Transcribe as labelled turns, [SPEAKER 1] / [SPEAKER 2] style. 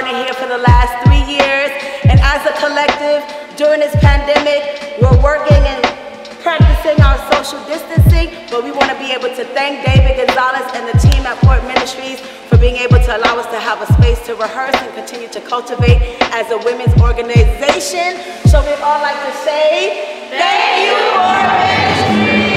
[SPEAKER 1] partner here for the last 3 years. And as a collective, during this pandemic, we're working and practicing our social distancing, but we want to be able to thank David Gonzalez and the team at Port Ministries for being able to allow us to have a space to rehearse and continue to cultivate as a women's organization. So we'd all like to say, thank you, Port Ministries!